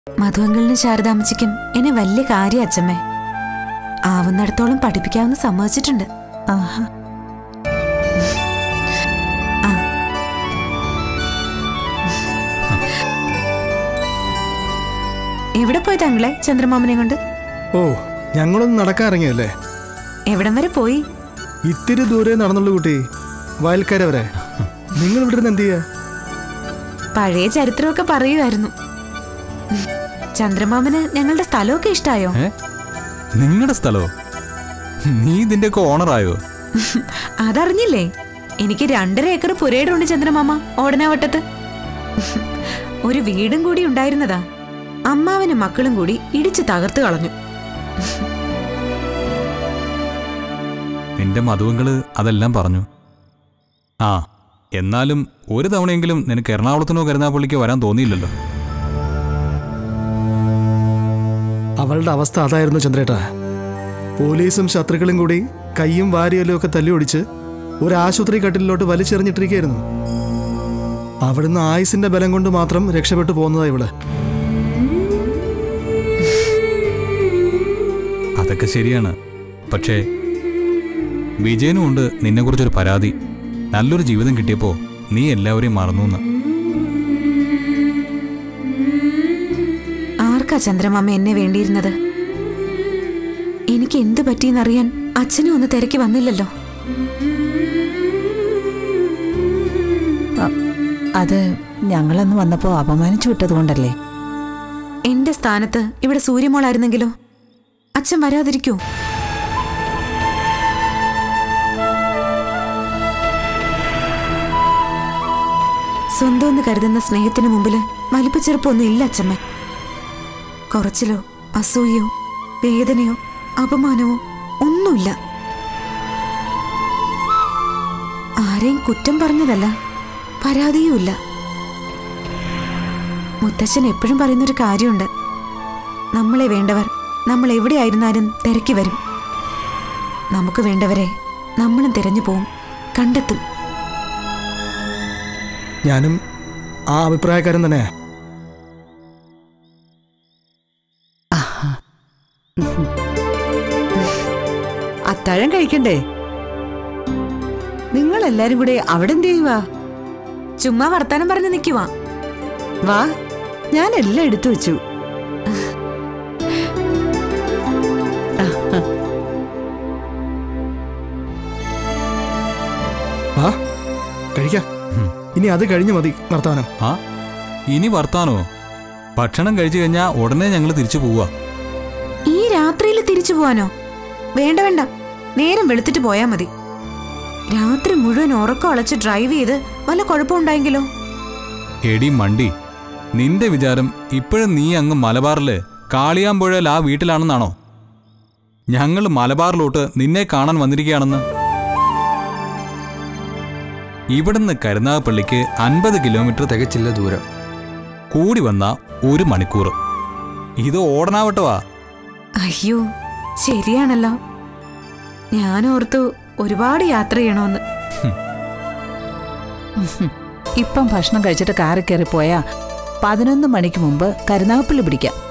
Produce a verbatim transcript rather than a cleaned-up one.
മധുവങ്കളിനും ശാരദാമ്മച്ചിക്കും എന്നെ വലിയ കാര്യം അച്ഛമ്മേ. ആവുന്നിടത്തോളം പഠിപ്പിക്കാമെന്ന് സമ്മതിച്ചിട്ടുണ്ട്. ആഹാ. എവിടെ പോയി താങ്കളെ ചന്ദ്രമാമനെ കൊണ്ട്? ഓ, ഞങ്ങളൊന്നും നടക്കാൻ ഇറങ്ങിയല്ലേ. എവിടം വരെ പോയി? ഇത്തിരി ദൂരെ നടന്നുള്ളൂ കുട്ടി, വയൽക്കര വരെ. നിങ്ങൾ ഇവിടെ നിന്ന് എന്ത് ചെയ്യാ? പഴയ ചരിത്രമൊക്കെ പറയുമായിരുന്നു. ചന്ദ്രമാമന് ഞങ്ങളുടെ സ്ഥലമൊക്കെ ഇഷ്ടായോ? നിങ്ങളുടെ സ്ഥലോ? നീ ഇതിന്റെ ഒക്കെ ഓണറായോ? അതറിഞ്ഞില്ലേ? എനിക്ക് രണ്ടര ഏക്കർ പുരയിടുണ്ട് ചന്ദ്രമാമ ഓടനാവട്ടത്ത്. ഒരു വീടും കൂടി ഉണ്ടായിരുന്നതാ. അമ്മാവനും മക്കളും കൂടി ഇടിച്ചു തകർത്ത് കളഞ്ഞു. നിന്റെ മധുവങ്കള് അതെല്ലാം പറഞ്ഞു. ആ, എന്നാലും ഒരു തവണയെങ്കിലും നിനക്ക് എറണാകുളത്തിനോ കരുനാഗപ്പള്ളിക്കോ വരാൻ തോന്നിയില്ലല്ലോ. അവളുടെ അവസ്ഥ അതായിരുന്നു ചന്ദ്രേട്ടാ. പോലീസും ശത്രുക്കളും കൂടി കയ്യും വാരിയലും ഒക്കെ തല്ലി ഒടിച്ച് ഒരു ആശുപത്രി കട്ടിലോട്ട് വലിച്ചെറിഞ്ഞിട്ടിരിക്കുകയായിരുന്നു. അവിടുന്ന് ആയുസിന്റെ ബലം കൊണ്ട് മാത്രം രക്ഷപ്പെട്ടു പോകുന്നതാ ഇവള്. അതൊക്കെ ശരിയാണ്. പക്ഷേ വിജയനും ഉണ്ട് നിന്നെക്കുറിച്ചൊരു പരാതി. നല്ലൊരു ജീവിതം കിട്ടിയപ്പോൾ നീ എല്ലാവരെയും മറന്നു. ആർക്കാ ചന്ദ്രമാമ എന്നെ വേണ്ടിയിരുന്നത്? എനിക്ക് എന്തു പറ്റിയെന്നറിയാൻ അച്ഛനും ഒന്ന് തിരക്കി വന്നില്ലല്ലോ. അത് ഞങ്ങളന്ന് വന്നപ്പോ അപമാനിച്ചു വിട്ടതുകൊണ്ടല്ലേ? എന്റെ സ്ഥാനത്ത് ഇവിടെ സൂര്യമോളായിരുന്നെങ്കിലോ അച്ഛൻ വരാതിരിക്കൂ? സ്വന്തം എന്ന് കരുതുന്ന സ്നേഹത്തിന് മുമ്പില് വലിപ്പച്ചെറുപ്പൊന്നും ഇല്ല അച്ഛമ്മ. കുറച്ചിലോ അസൂയയോ വേദനയോ അപമാനമോ ഒന്നുമില്ല. ആരെയും കുറ്റം പറഞ്ഞതല്ല, പരാതിയുമില്ല. മുത്തശ്ശൻ എപ്പോഴും പറയുന്നൊരു കാര്യമുണ്ട്, നമ്മളെ വേണ്ടവർ നമ്മൾ എവിടെയായിരുന്നാലും തിരക്കി വരും. നമുക്ക് വേണ്ടവരെ നമ്മളും തിരഞ്ഞു പോവും, കണ്ടെത്തും. ഞാനും ആ അഭിപ്രായക്കാരൻ തന്നെ. അത്താഴം കഴിക്കണ്ടേ? നിങ്ങൾ എല്ലാരും കൂടെ അവിടെ എന്ത് ചെയ്യുവാ? ചുമ്മാ വർത്താനം പറഞ്ഞ് നിൽക്കുവാ. വാ, ഞാൻ എല്ലാം എടുത്തു വെച്ചു. ആ കഴിക്കാം. ഇനി അത് കഴിഞ്ഞു മതി വർത്താനം. ആ, ഇനി വർത്താനോ? ഭക്ഷണം കഴിച്ചു കഴിഞ്ഞാ ഉടനെ ഞങ്ങൾ തിരിച്ചു പോവാ. ഈ രാത്രിയിൽ തിരിച്ചു പോവാനോ? വേണ്ട വേണ്ട, നേരം വെളുത്തിട്ട് പോയാ മതി. രാത്രി മുഴുവൻ ഉറക്കം അളച്ച് ഡ്രൈവ് ചെയ്ത് വല്ല കുഴപ്പമുണ്ടായെങ്കിലോ? എടി മണ്ടി, നിന്റെ വിചാരം ഇപ്പോഴും നീ അങ്ങ് മലബാറില് കാളിയാമ്പുഴയിൽ ആ വീട്ടിലാണെന്നാണോ? ഞങ്ങൾ മലബാറിലോട്ട് നിന്നെ കാണാൻ വന്നിരിക്കുകയാണെന്ന്. ഇവിടുന്ന് കരുനാഗപ്പള്ളിക്ക് അൻപത് കിലോമീറ്റർ തികച്ചില്ല ദൂരം. കൂടി വന്ന ഒരു മണിക്കൂർ. ഇത് ഓടനാവട്ടവാ. അയ്യോ, ശരിയാണല്ലോ. ഞാൻ ഓർത്തു ഒരുപാട് യാത്ര ചെയ്യണമെന്ന്. ഇപ്പം ഭക്ഷണം കഴിച്ചിട്ട് കാറിൽ കയറി പോയാ പതിനൊന്ന് മണിക്ക് മുമ്പ് കരുനാഗപ്പള്ളി പിടിക്കാം.